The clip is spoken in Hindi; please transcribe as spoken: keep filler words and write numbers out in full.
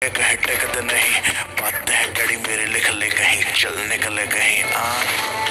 कहे टेकते नहीं, बात है गड़ी मेरे लिख ले कहीं, चल निकले कहीं आ